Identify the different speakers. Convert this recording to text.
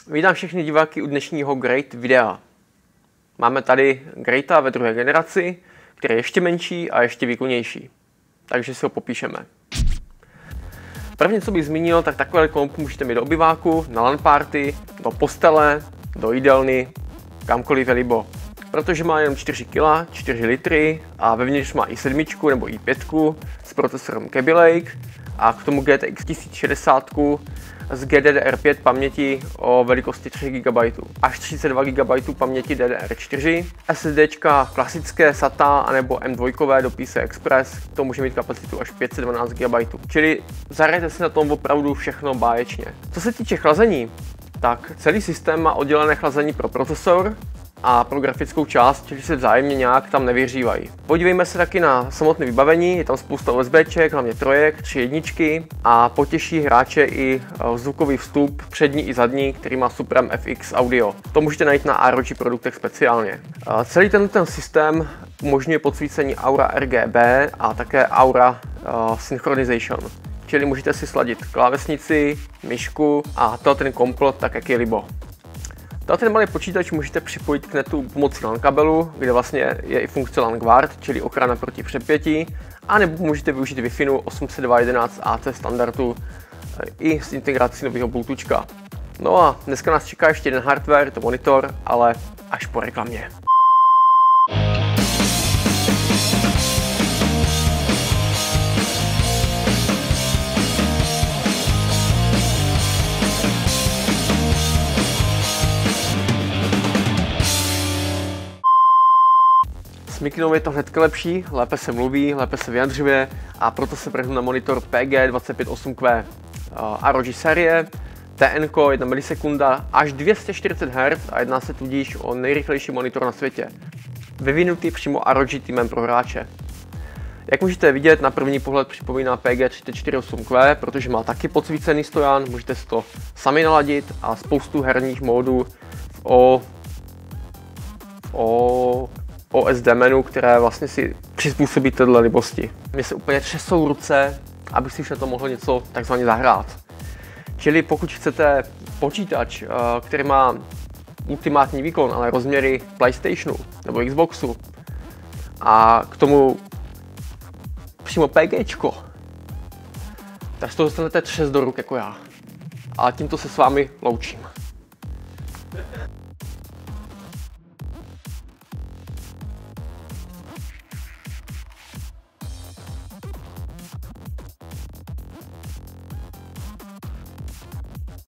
Speaker 1: Vítám všechny diváky u dnešního Great videa. Máme tady Greata ve druhé generaci, který je ještě menší a ještě výkonnější. Takže si ho popíšeme. První, co bych zmínil, tak takové komp můžete mít do obyváku, na LAN party, do postele, do jídelny, kamkoliv je libo. Protože má jenom 4 kg, 4 litry a vevnitř má i7 nebo i5 s procesorem Kaby Lake a k tomu GTX 1060 z GDDR5 paměti o velikosti 3 GB až 32 GB paměti DDR4, SSDčka klasické SATA nebo M2 do PCI Express, to může mít kapacitu až 512 GB, čili zahrajte si na tom opravdu všechno báječně. Co se týče chlazení, tak celý systém má oddělené chlazení pro procesor a pro grafickou část, čili se vzájemně nějak tam nevyhřívají. Podívejme se taky na samotné vybavení, je tam spousta USBček, hlavně 3, 3 jedničky a potěší hráče i zvukový vstup přední i zadní, který má Supreme FX audio. To můžete najít na ROG produktech speciálně. Celý ten systém umožňuje podsvícení Aura RGB a také Aura Synchronization. Čili můžete si sladit klávesnici, myšku a ten komplot tak, jak je libo. Ten malý počítač můžete připojit k netu pomocí LAN kabelu, kde vlastně je i funkce LAN Guard, čili ochrana proti přepětí, a nebo můžete využít Wi-Fi 802.11ac standardu i s integrací nového Bluetoothka. No a dneska nás čeká ještě jeden hardware, to monitor, ale až po reklamě. S mikinou je to hnedka lepší, lépe se mluví, lépe se vyjadřuje a proto se vrhnu na monitor PG258Q. ROG série, TN 1 milisekunda až 240 Hz a jedná se tudíž o nejrychlejší monitor na světě. Vyvinutý přímo ROG týmem pro hráče. Jak můžete vidět, na první pohled připomíná PG348Q, protože má taky podsvícený stojan, můžete si to sami naladit a spoustu herních módů OSD menu, které vlastně si přizpůsobí této libosti. Mně se úplně třesou ruce, abych si už na to mohl něco takzvaně zahrát. Čili pokud chcete počítač, který má ultimátní výkon, ale rozměry PlayStationu nebo Xboxu a k tomu přímo PGčko, tak z toho dostanete třes do ruk jako já. A tímto se s vámi loučím.